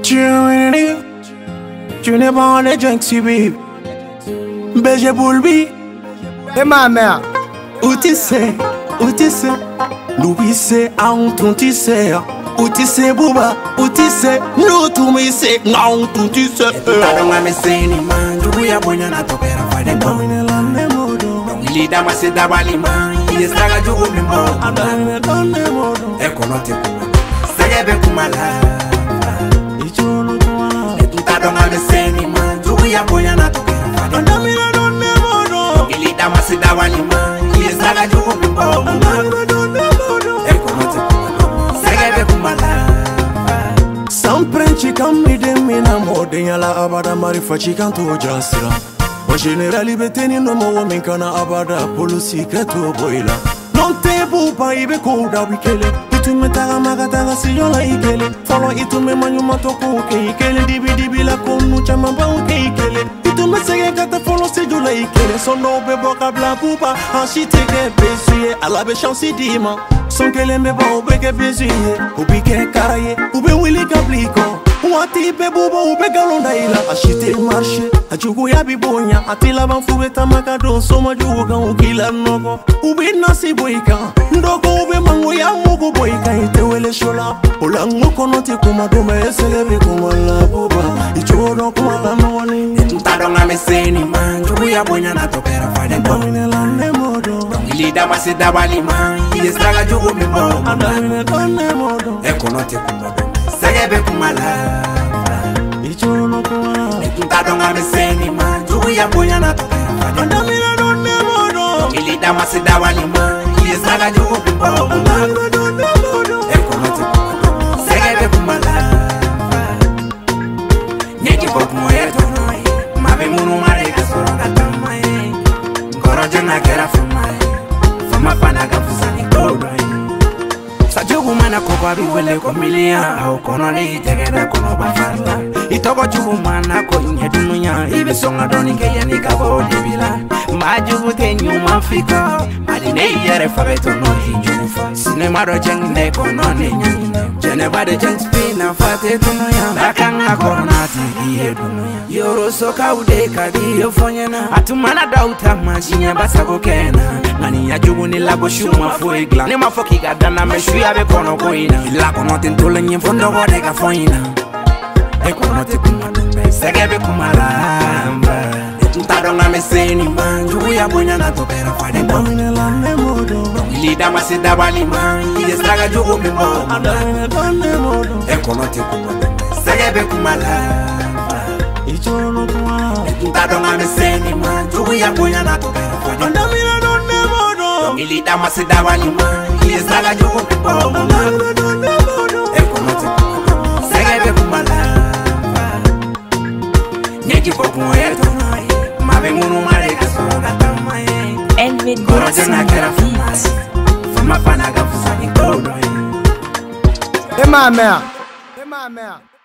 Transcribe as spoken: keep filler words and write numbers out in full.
Tu n'es pas les junks subi B G Boulbi. Et ma mère, où tu sais, où tu sais, Louis c'est à un ton tu sais, où tu sais Bouba, où tu sais, nous tout me sais, non tout tu sais. T'as donc à me saigner, man, tu vois bon y'en a tout père à faire des bons. Il est dans ma c'est d'abali man, il est saga du gros mimo. Et qu'on a été comme ça, y avait comme là. Et tout t'as donc à me saigner, man, tu vois bon y'en a tout père à faire des bons. Il est dans ma c'est d'abali man, il est saga du gros mimo. Et qu'on a été comme ça, y avait comme là. Sans prendre comme il demina mode yala abada marifa chikanto jasira. O generali beteni no mo men kana abada policy keto boila. Non te bu pa ibe ko da wikele. Itu metara magata si yola ikele. Follow itu me manyu matoko ke ikele dibi dibi la konu chama ba ke ikele. Itu me sege kata follow si yola ikele. So no be boka bla pupa. Architecte besuye ala be chance dima. Son kele me ba obeke besuye. Ubike karaye ube wili kabliko. Wati pe bubo ube galonda ila. Ashite marche ajugo ya bibonya. Atila banfube tamakado soma jugo kan ukila noko. Ube nasi boika ndoko ube mango ya mugo boika. Ite wele shola ola ngoko noti kuma dome eselebi kuma la buba. Ichoro kuma la mwani. T'as donc à me saigner, man, tu vois bon y'en a tout père à faire des bons. Il est dans ma c'est d'abali man, il est saga du gros mimo. Et qu'on a été comme ça, y avait comme là. T'as donc à me saigner, man, tu vois bon y'en a tout père à faire des bons. Il est dans ma c'est d'abali man, il est saga du gros mimo. Et qu'on a été comme ça, y avait comme là. N'y qui faut que moi y tourne. Munu mare kasoro tamaye ngoro jana kera fumaye fama pana kafusani kodai sajogu mana ko babi wele ko milia au kono ni tegeda kono bafarla itoko jugu mana ko nyedunya ibe songa doni ke yani ka bo dibila majugu tenyu mafika aline yere fabeto no hinjufa sinema do jeng ne kono ni nyanya Geneva de jeng spina fate tunoya bakanga korona ti yedunya Yoro soka ude kadi yofonyena atumana dauta majinya basago kena ngani ya jugu ni labo shuma fuigla ne mafoki gadana meshu ya be kono koina la kono tentole nyemfondo gode ka foina e kono te kumade segebe kumalamba T'as donc à me saigner, man, jugu ya bonya na to pera fa de bon. Il est dans ma c'est d'abali man, il est saga jugu mimo. E kono te kumade segebe kumalamba T'as donc à me saigner, man, jugu ya bonya na to pera fa de bon. Il est dans ma c'est d'abali man, il est saga jugu mimo. E kono te kumade segebe kumalamba N'y qui faut qu'on y retourne. Munu mare kasoro tamaye Elvin ngoro jana kera fumaye fama pana kafusani kodai. et ma mère, et ma mère.